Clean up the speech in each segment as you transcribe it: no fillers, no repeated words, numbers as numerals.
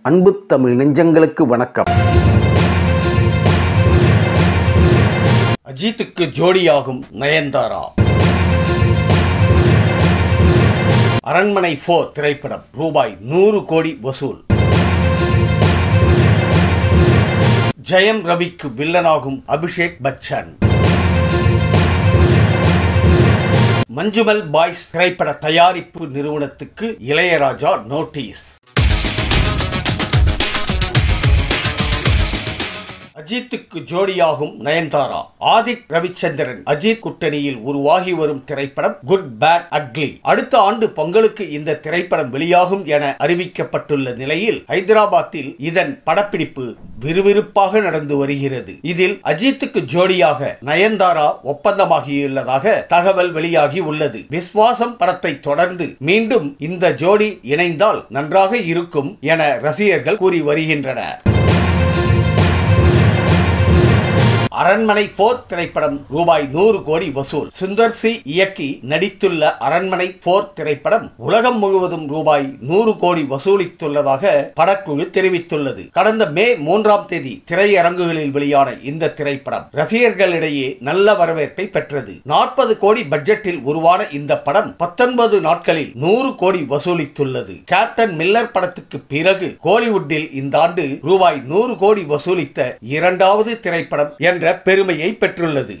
அன்பு தமிழ் நெஞ்சங்களுக்கு வணக்கம். அஜித்துக்கு ஜோடியாகும் நயன்தாரா. அரண்மனை 4 திரைப்படம் ரூபாய் 100 கோடி வசூல். ஜெயம் ரவிக்கு வில்லனாகும் அபிஷேக் பச்சன். மஞ்சுமல் பாய்ஸ் திரைப்பட தயாரிப்பு நிறுவனத்துக்கு இளையராஜா நோட்டீஸ். அஜித்துக்கு ஜோடியாகும் நயன்தாரா. ஆதிக் ரவிச்சந்திரன் அஜித் கூட்டணியில் உருவாகி வரும் திரைப்படம் குட் பேட் அக்லி. அடுத்த ஆண்டு பொங்கலுக்கு இந்த திரைப்படம் வெளியாகும் என அறிவிக்கப்பட்டுள்ள நிலையில் ஹைதராபாத்தில் இதன் படப்பிடிப்பு விறுவிறுப்பாக நடந்து வருகிறது. இதில் அஜித்துக்கு ஜோடியாக நயன்தாரா ஒப்பந்தமாகியுள்ளதாக தகவல் வெளியாகி உள்ளது. விஸ்வாசம் படத்தை தொடர்ந்து மீண்டும் இந்த ஜோடி இணைந்தால் நன்றாக இருக்கும் என ரசிகர்கள் கூறி வருகின்றனர். அரண்மனை 4 திரைப்படம் ரூபாய் 100 கோடி வசூல். சுந்தர் சி இயக்கி நடித்துள்ள அரண்மனை 4 திரைப்படம் உலகம் முழுவதும் ரூபாய் 100 கோடி வசூலித்துள்ளதாக படக்குழு தெரிவித்துள்ளது. கடந்த மே 3ஆம் தேதி திரையரங்குகளில் வெளியான இந்த திரைப்படம் ரசிகர்களிடையே நல்ல வரவேற்பை பெற்றது. 40 கோடி பட்ஜெட்டில் உருவான இந்த படம் 19 நாட்களில் 100 கோடி வசூலித்துள்ளது. கேப்டன் மில்லர் படத்துக்கு பிறகு கோலிவுட்டில் இந்த ஆண்டு ரூபாய் 100 கோடி வசூலித்த இரண்டாவது திரைப்படம் என்ற பெருமையை பெற்றுள்ளது.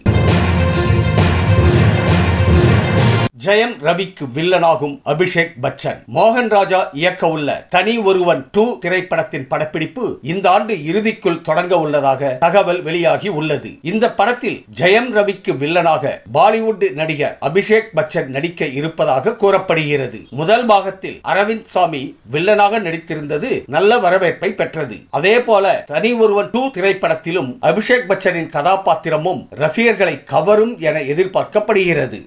ஜெயம் ரவிக்கு வில்லனாகும் அபிஷேக் பச்சன். மோகன் ராஜா இயக்க உள்ள தனி ஒருவன் 2 திரைப்படத்தின் படப்பிடிப்பு இந்த ஆண்டு இறுதிக்குள் தொடங்க உள்ளதாக தகவல் வெளியாகி உள்ளது. இந்த படத்தில் ஜெயம் ரவிக்கு வில்லனாக பாலிவுட் நடிகர் அபிஷேக் பச்சன் நடிக்க இருப்பதாக கூறப்படுகிறது. முதல் பாகத்தில் அரவிந்த் சாமி வில்லனாக நடித்திருந்தது நல்ல வரவேற்பை பெற்றது. அதே போல தனி ஒருவன் 2 திரைப்படத்திலும் அபிஷேக் பச்சனின் கதாபாத்திரமும் ரசிகர்களை கவரும் என எதிர்பார்க்கப்படுகிறது.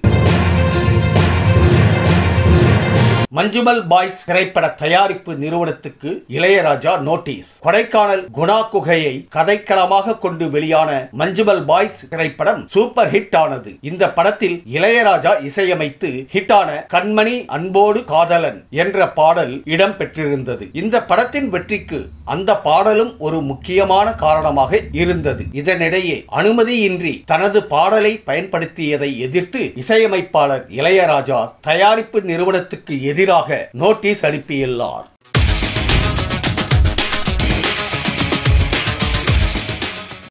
மஞ்சுமல் பாய்ஸ் திரைப்பட தயாரிப்பு நிறுவனத்துக்கு இளையராஜா நோட்டீஸ். கொடைக்கானல் குணா குகையை கதைக்களமாக கொண்டு வெளியான மஞ்சுமல் பாய்ஸ் திரைப்படம் சூப்பர் ஹிட் ஆனது. இந்த படத்தில் இளையராஜா இசையமைத்து ஹிட்டான கண்மணி அன்போடு காதலன் என்ற பாடல் இடம் பெற்றிருந்தது. இந்த படத்தின் வெற்றிக்கு அந்த பாடலும் ஒரு முக்கியமான காரணமாக இருந்தது. இதனிடையே அனுமதியின்றி தனது பாடலை பயன்படுத்தியதை எதிர்த்து இசையமைப்பாளர் இளையராஜா தயாரிப்பு நிறுவனத்துக்கு எதிராக நோட்டீஸ் அனுப்பியுள்ளார்.